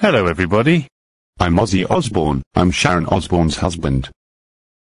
Hello everybody. I'm Ozzy Osbourne. I'm Sharon Osbourne's husband.